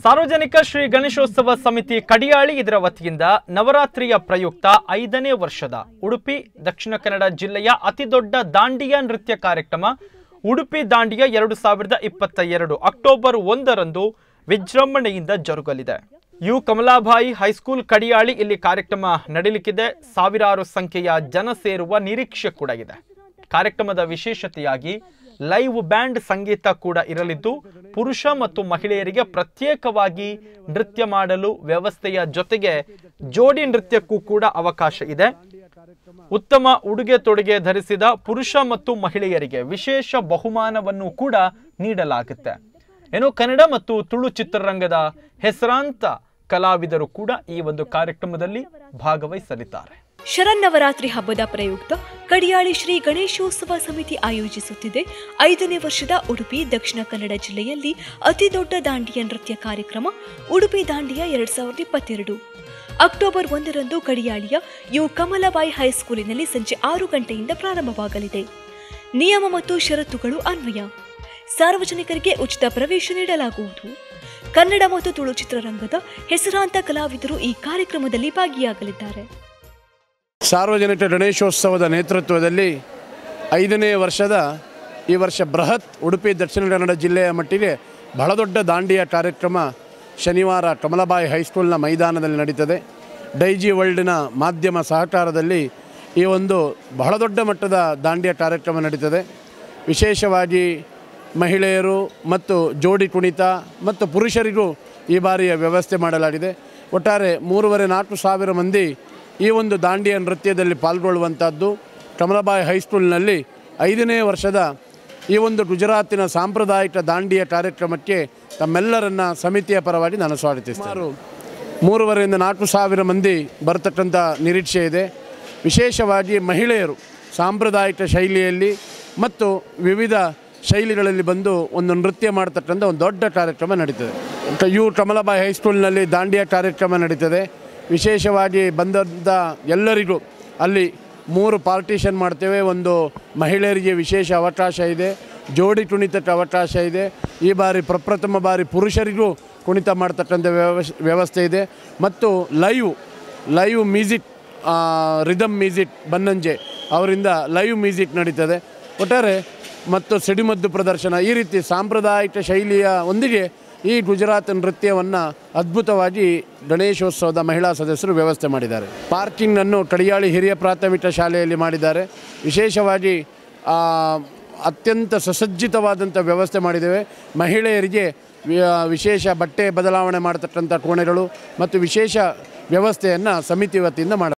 ಸಾರ್ವಜನಿಕ ಶ್ರೀ ಗಣೇಶೋತ್ಸವ ಸಮಿತಿ ಕಡಿಯಾಳಿ ಇದರ ವತಿಯಿಂದ ನವರಾತ್ರಿಯ ಪ್ರಯುಕ್ತ 5ನೇ ವರ್ಷದ ಉಡುಪಿ ದಕ್ಷಿಣ ಕನ್ನಡ ಜಿಲ್ಲೆಯ ಅತಿದೊಡ್ಡ ದಾಂಡಿಯಾ ನೃತ್ಯ ಕಾರ್ಯಕ್ರಮ ಉಡುಪಿ ದಾಂಡಿಯಾ 2022 ಅಕ್ಟೋಬರ್ 1 ರಂದು ವಿಜೃಂಭಣೆಯಿಂದ ಜರುಗಲಿದೆ. ಯು ಕಮಲಾಬಾಯಿ ಹೈಸ್ಕೂಲ್ ಕಡಿಯಾಳಿ ಇಲ್ಲಿ ಕಾರ್ಯಕ್ರಮ ನಡೆಯಲಿದೆ. ಸಾವಿರಾರು ಸಂಖ್ಯೆಯ ಜನ ಸೇರುವ ನಿರೀಕ್ಷೆ ಕೂಡ ಇದೆ. ಕಾರ್ಯಕ್ರಮದ ವಿಶೇಷತೆಯಾಗಿ ಲೈವ್ ಬ್ಯಾಂಡ್ ಸಂಗೀತ ಕೂಡ ಇರಲಿದ್ದು ಪುರುಷ ಮತ್ತು ಮಹಿಳೆಯರಿಗೆ ಪ್ರತ್ಯೇಕವಾಗಿ ನೃತ್ಯ ಮಾಡಲು ವ್ಯವಸ್ಥೆಯ ಜೊತೆಗೆ ಜೋಡಿ ನೃತ್ಯಕ್ಕೂ ಕೂಡ ಅವಕಾಶ ಇದೆ. ಉತ್ತಮ ಉಡುಗೆ ತೊಡುಗೆ ಧರಿಸಿದ ಪುರುಷ ಮತ್ತು ಮಹಿಳೆಯರಿಗೆ ವಿಶೇಷ ಬಹುಮಾನವನ್ನು ಕೂಡ ನೀಡಲಾಗುತ್ತೆ. ಏನೋ ಕನ್ನಡ ಮತ್ತು ತುಳು ಚಿತ್ರರಂಗದ ಹೆಸರಾಂತ ಕಲಾವಿದರು ಕೂಡ ಈ ಒಂದು ಕಾರ್ಯಕ್ರಮದಲ್ಲಿ ಭಾಗವಹಿಸಲಿದ್ದಾರೆ. ಶರನ್ನವರಾತ್ರಿ ಹಬ್ಬದ ಪ್ರಯುಕ್ತ ಕಡಿಯಾಳಿ ಶ್ರೀ ಗಣೇಶೋತ್ಸವ ಸಮಿತಿ ಆಯೋಜಿಸುತ್ತಿದೆ 5ನೇ ವರ್ಷದ ಉಡುಪಿ ದಕ್ಷಿಣ ಕನ್ನಡ ಜಿಲ್ಲೆಯಲ್ಲಿ ಅತಿದೊಡ್ಡ ದಾಂಡಿಯಾ ನೃತ್ಯ ಕಾರ್ಯಕ್ರಮ ಉಡುಪಿ ದಾಂಡಿಯಾ 2022 ಅಕ್ಟೋಬರ್ 1 ರಂದು ಕಡಿಯಾಳಿಯ ಯು ಕಮಲಾಬಾಯಿ ಹೈಸ್ಕೂಲಿನಲ್ಲಿ ಸಂಜೆ 6 ಗಂಟೆಯಿಂದ ಪ್ರಾರಂಭವಾಗಲಿದೆ. ನಿಯಮ ಮತ್ತು ಷರತ್ತುಗಳು ಅನ್ವಯ. ಸಾರ್ವಜನಿಕರಿಗೆ ಉಚಿತ ಪ್ರವೇಶ ನೀಡಲಾಗುವುದು. ಕನ್ನಡ ಮತ್ತು ತುಳು ಚಿತ್ರರಂಗದ ಹೆಸರಾಂತ ಕಲಾವಿದರು ಈ ಕಾರ್ಯಕ್ರಮದಲ್ಲಿ ಭಾಗಿಯಾಗಲಿದ್ದಾರೆ. ಸಾರ್ವಜನಿಕ ಗಣೇಶೋತ್ಸವದ ನೇತೃತ್ವದಲ್ಲಿ 5ನೇ ವರ್ಷದ ಈ ವರ್ಷ ಬೃಹತ್ ಉಡುಪಿ ದಕ್ಷಿಣ ಕನ್ನಡ ಜಿಲ್ಲೆಯ ಮಟ್ಟಿಗೆ ಬಹಳ ದೊಡ್ಡ ದಾಂಡಿಯಾ ಕಾರ್ಯಕ್ರಮ ಶನಿವಾರ ಕಮಲಾಬಾಯಿ ಹೈಸ್ಕೂಲ್ನ ಮೈದಾನದಲ್ಲಿ ನಡೀತದೆ. ಡೈಜಿ ವರ್ಲ್ಡ್ನ ಮಾಧ್ಯಮ ಸಹಕಾರದಲ್ಲಿ ಈ ಒಂದು ಬಹಳ ದೊಡ್ಡ ಮಟ್ಟದ ದಾಂಡಿಯಾ ಕಾರ್ಯಕ್ರಮ ನಡೀತದೆ. ವಿಶೇಷವಾಗಿ ಮಹಿಳೆಯರು ಮತ್ತು ಜೋಡಿ ಕುಣಿತ ಮತ್ತು ಪುರುಷರಿಗೂ ಈ ಬಾರಿಯ ವ್ಯವಸ್ಥೆ ಮಾಡಲಾಗಿದೆ. ಒಟ್ಟಾರೆ 3,500-4 ಸಾವಿರ ಮಂದಿ ಈ ಒಂದು ದಾಂಡಿಯಾ ನೃತ್ಯದಲ್ಲಿ ಪಾಲ್ಗೊಳ್ಳುವಂಥದ್ದು. ಕಮಲಾಬಾಯಿ ಹೈಸ್ಕೂಲ್ನಲ್ಲಿ 5ನೇ ವರ್ಷದ ಈ ಒಂದು ಗುಜರಾತಿನ ಸಾಂಪ್ರದಾಯಿಕ ದಾಂಡಿಯಾ ಕಾರ್ಯಕ್ರಮಕ್ಕೆ ತಮ್ಮೆಲ್ಲರನ್ನ ಸಮಿತಿಯ ಪರವಾಗಿ ನಾನು ಸ್ವಾಗತಿಸ್ತೇನೆ. ಸುಮಾರು 3,500-4 ಸಾವಿರ ಮಂದಿ ಬರ್ತಕ್ಕಂಥ ನಿರೀಕ್ಷೆ ಇದೆ. ವಿಶೇಷವಾಗಿ ಮಹಿಳೆಯರು ಸಾಂಪ್ರದಾಯಿಕ ಶೈಲಿಯಲ್ಲಿ ಮತ್ತು ವಿವಿಧ ಶೈಲಿಗಳಲ್ಲಿ ಬಂದು ಒಂದು ನೃತ್ಯ ಮಾಡ್ತಕ್ಕಂಥ ಒಂದು ದೊಡ್ಡ ಕಾರ್ಯಕ್ರಮ ನಡೀತದೆ. ಯು ಕಮಲಾಬಾಯಿ ಹೈಸ್ಕೂಲ್ನಲ್ಲಿ ದಾಂಡಿಯಾ ಕಾರ್ಯಕ್ರಮ ನಡೀತದೆ. ವಿಶೇಷವಾಗಿ ಬಂದಂಥ ಎಲ್ಲರಿಗೂ ಅಲ್ಲಿ 3 ಪಾರ್ಟಿಷನ್ ಮಾಡ್ತೇವೆ. ಒಂದು ಮಹಿಳೆಯರಿಗೆ ವಿಶೇಷ ಅವಕಾಶ ಇದೆ, ಜೋಡಿ ಕುಣಿತಕ್ಕೆ ಅವಕಾಶ ಇದೆ. ಈ ಬಾರಿ ಪ್ರಪ್ರಥಮ ಬಾರಿ ಪುರುಷರಿಗೂ ಕುಣಿತ ಮಾಡ್ತಕ್ಕಂಥ ವ್ಯವಸ್ಥೆ ಇದೆ. ಮತ್ತು live music, rhythm music Bannanje ಅವರಿಂದ ಲೈವ್ ಮ್ಯೂಸಿಕ್ ನಡೀತದೆ. ಒಟ್ಟಾರೆ ಮತ್ತು ಸಿಡಿಮದ್ದು ಪ್ರದರ್ಶನ, ಈ ರೀತಿ ಸಾಂಪ್ರದಾಯಿಕ ಶೈಲಿಯ ಒಂದಿಗೆ ಈ ಗುಜರಾತ್ ನೃತ್ಯವನ್ನು ಅದ್ಭುತವಾಗಿ ಗಣೇಶೋತ್ಸವದ ಮಹಿಳಾ ಸದಸ್ಯರು ವ್ಯವಸ್ಥೆ ಮಾಡಿದ್ದಾರೆ. ಪಾರ್ಕಿಂಗನ್ನು ಕಡಿಯಾಳಿ ಹಿರಿಯ ಪ್ರಾಥಮಿಕ ಶಾಲೆಯಲ್ಲಿ ಮಾಡಿದ್ದಾರೆ. ವಿಶೇಷವಾಗಿ ಅತ್ಯಂತ ಸುಸಜ್ಜಿತವಾದಂಥ ವ್ಯವಸ್ಥೆ ಮಾಡಿದ್ದೇವೆ. ಮಹಿಳೆಯರಿಗೆ ವಿಶೇಷ ಬಟ್ಟೆ ಬದಲಾವಣೆ ಮಾಡತಕ್ಕಂಥ ಕೋಣೆಗಳು ಮತ್ತು ವಿಶೇಷ ವ್ಯವಸ್ಥೆಯನ್ನು ಸಮಿತಿ ವತಿಯಿಂದ